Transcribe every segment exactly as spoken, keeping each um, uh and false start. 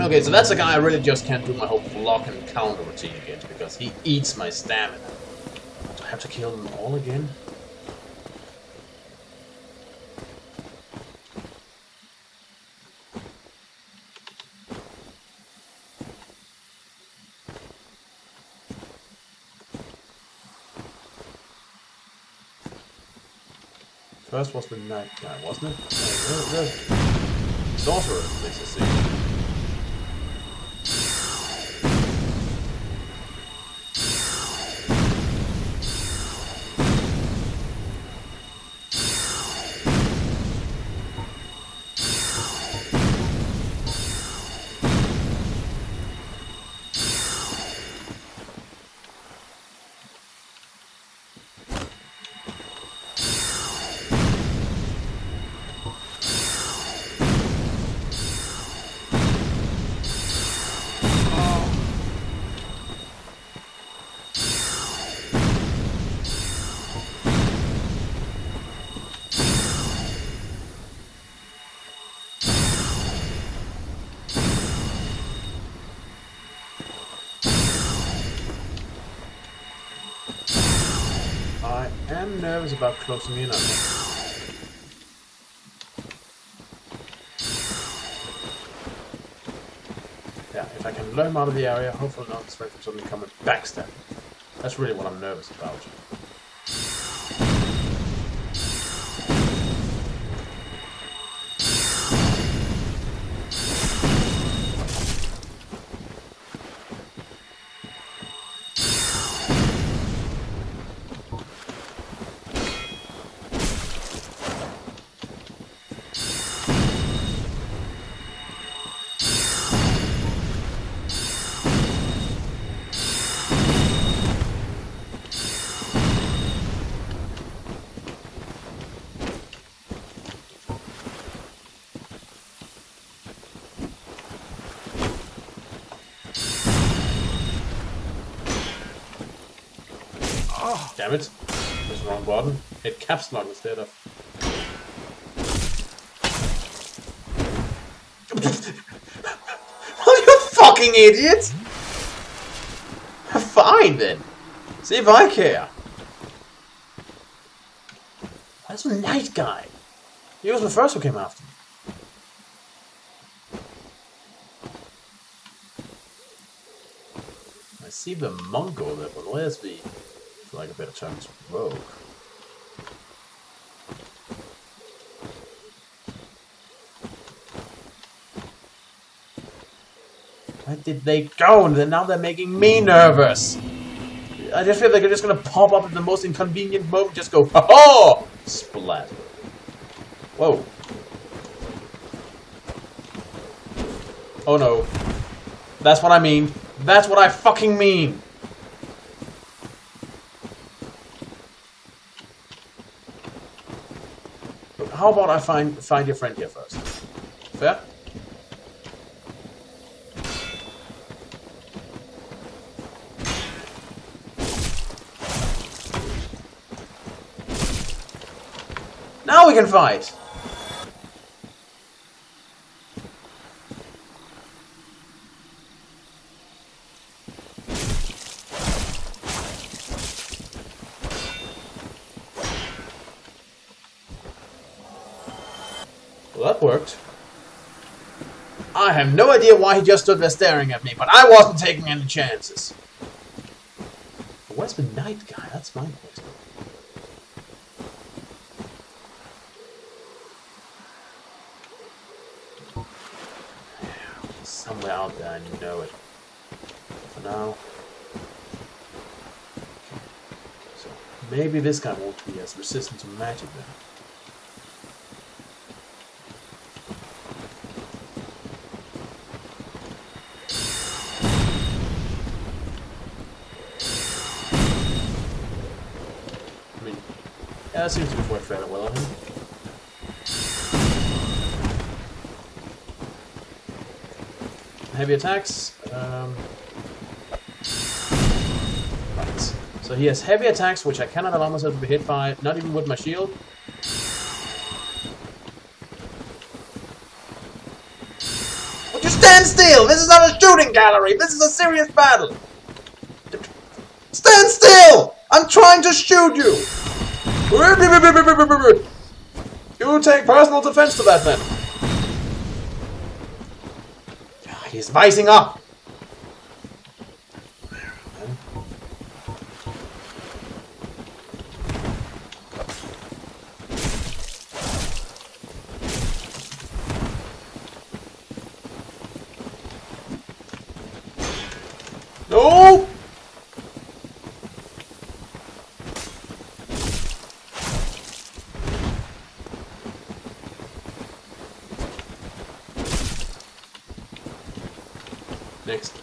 Okay, so that's a guy I really just can't do my whole block and counter routine against because he eats my stamina. Do I have to kill them all again? First was the night guy, wasn't it? Wait, where, where's Sorcerer, at least I see. I am nervous about closing in on him. Yeah, if I can lure him out of the area, hopefully not expect him to suddenly come and backstab. That's really what I'm nervous about. Oh, damn it. There's the wrong button. Hit caps lock instead of... Well, you fucking idiot! Fine then. See if I care. That's a nice guy. He was the first who came after me. I see the monk over there, but where's the... like a better term to rogue. Where did they go? And then now they're making me nervous. I just feel like they're just gonna pop up at the most inconvenient moment. Just go, ha ha! Splat. Whoa. Oh no. That's what I mean. That's what I fucking mean. How about I find find your friend here first? Fair? Now we can fight! Well, that worked. I have no idea why he just stood there staring at me, but I wasn't taking any chances. But where's the night guy? That's my question. Somewhere out there, I know it. For now. So, maybe this guy won't be as resistant to magic then. Yeah, that seems to work fairly well on him. Heavy attacks. Um, right. So he has heavy attacks, which I cannot allow myself to be hit by, not even with my shield. Would you stand Stand still! This is not a shooting gallery! This is a serious battle! Stand still! I'm trying to shoot you! You take personal defense to that then. He's vising up! No! Next.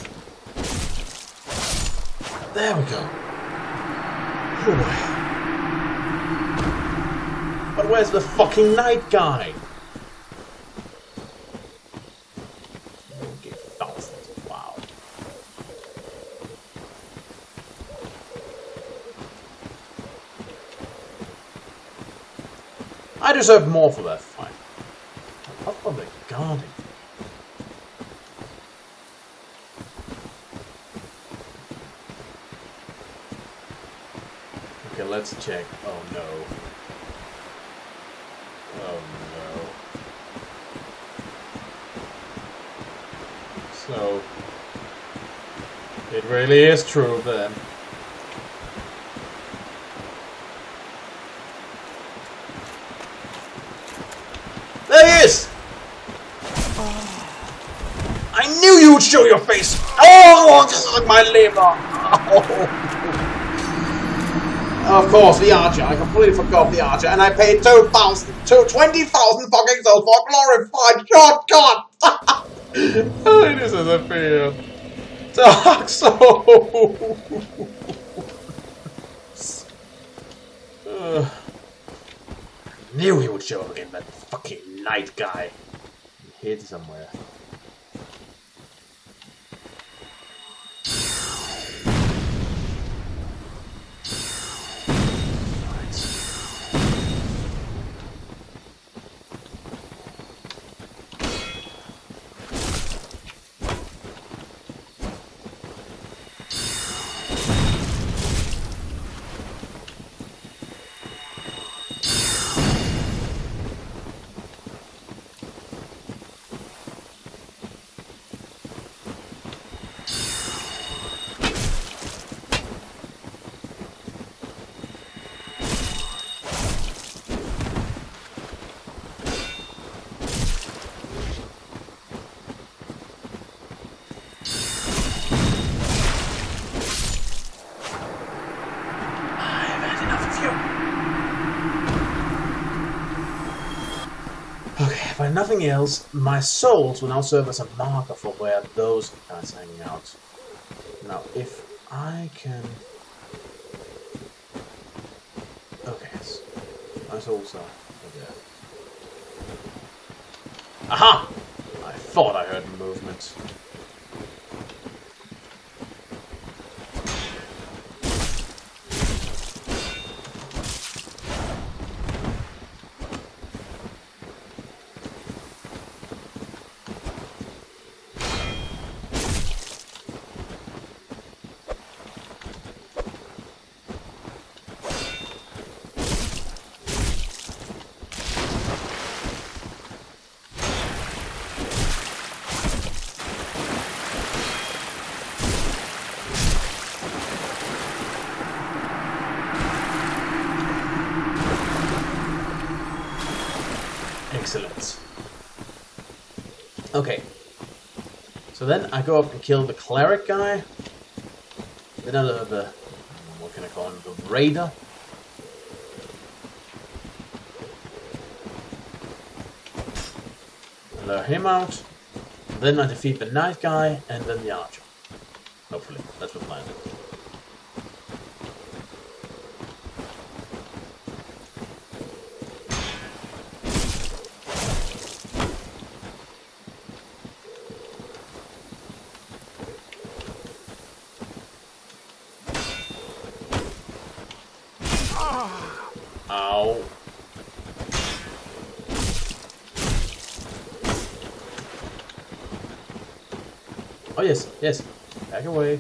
There we go. Oh boy. But where's the fucking night guy? Wow. I deserve more for that fight. What were they guarding? Okay, let's check. Oh no. Oh no. So, it really is true then. There he is! I knew you would show your face! Oh, my liver! Oh. Of course, the archer. I completely forgot the archer, and I paid two thousand, two twenty thousand fucking souls for a glorified shotgun. Oh, it is as a fear. Dark Souls. uh, I knew he would show up again, that fucking night guy. He hid somewhere. If nothing else, my souls will now serve as a marker for where those guys are hanging out. Now, if I can... Okay, yes. My souls are over there. Aha! I thought I heard movement. Excellent. Okay. So then I go up and kill the cleric guy. Then I the, the what can I call him? The raider. I lure him out. Then I defeat the knight guy and then the archer. Hopefully, that's the plan. Ow. Oh yes, yes. Back away.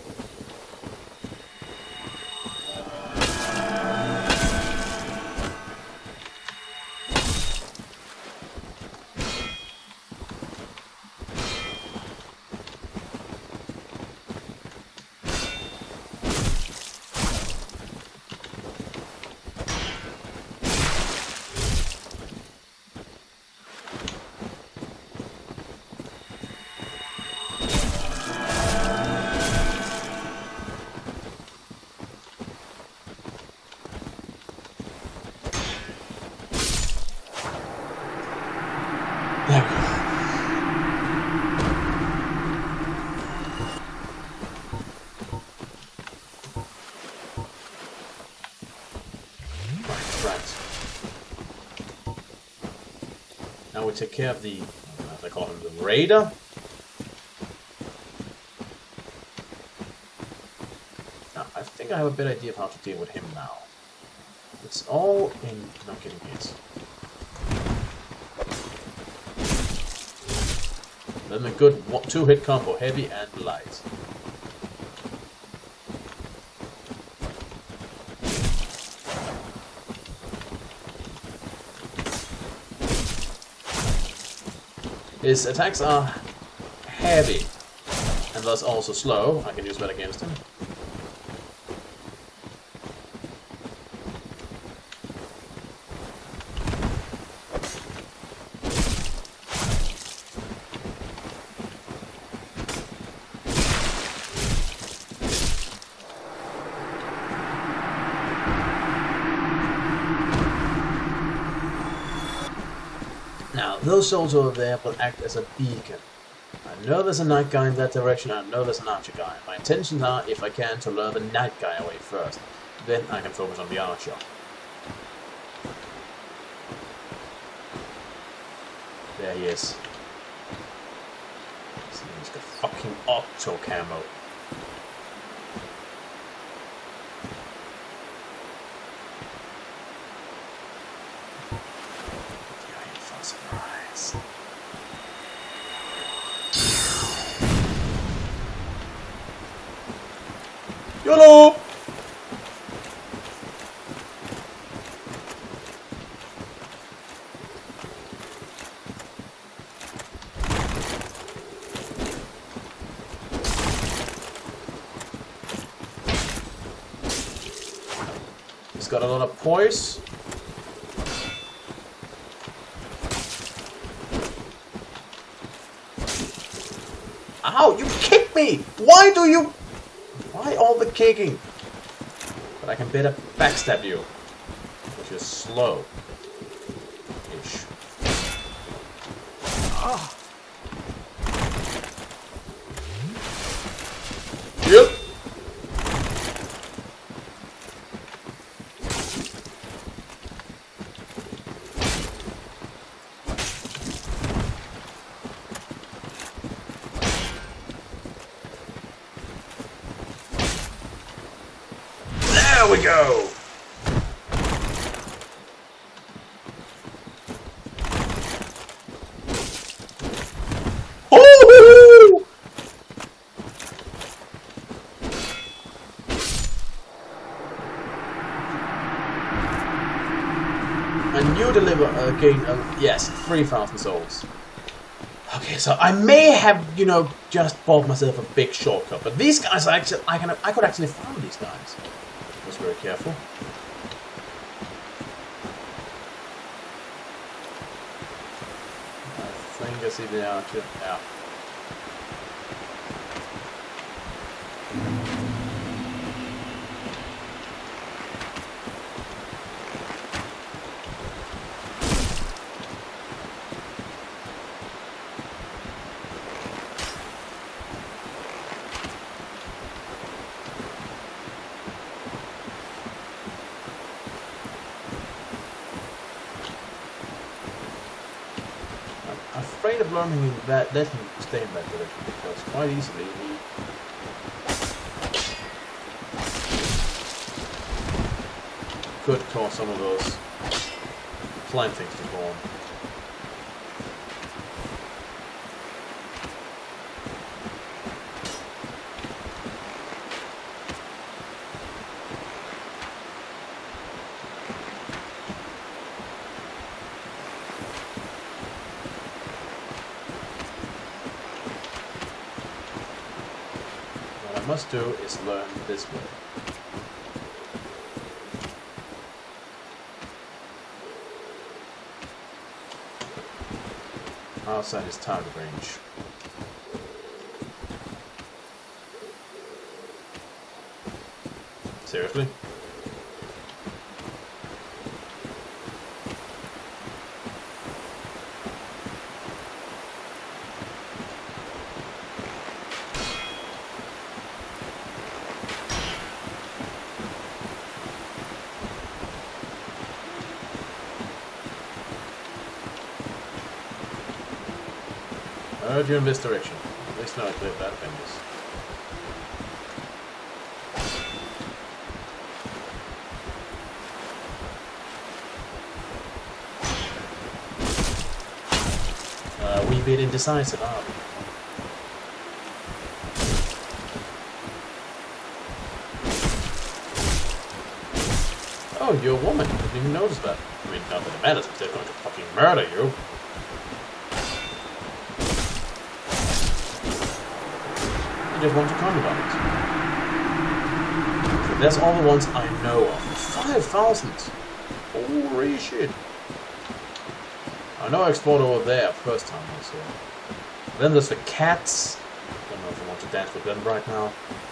There we go. Right, right. Now we take care of the, as I call him, the raider. Now, I think I have a better idea of how to deal with him now. It's all in not getting hit. Then a good two-hit combo, heavy and light. His attacks are heavy and thus also slow. I can use that against him. Now, those souls over there will act as a beacon. I know there's a night guy in that direction, I know there's an archer guy. My intentions are, if I can, to lure the night guy away first. Then I can focus on the archer. There he is. See, he's got fucking octo camo. Surprise. YOLO! He's got a lot of poise. Ow, you kicked me! Why do you... Why all the kicking? But I can better backstab you. Because you're slow. Ish. Ah. Yep. There we go! Oh! And you deliver again, uh, yes, three thousand souls. Okay, so I may have, you know, just bought myself a big shortcut, but these guys are actually, I can, I could actually farm these guys. I was very careful. I think I see the archer. Yeah. I'm afraid of learning in that, letting him stay in that direction, because quite easily he could cause some of those flying things to form. must do is learn this way. Outside his target range. Seriously? I heard you in this direction. At least now I cleared that fingers. Uh, we bit indecisive, aren't we? Oh, you're a woman. I didn't even notice that. I mean, not that it matters, because they're going to fucking murder you. I just want to comment on it. So that's all the ones I know of. five thousand! Holy shit! I know I explored over there first time also. Then there's the cats. I don't know if I want to dance with them right now.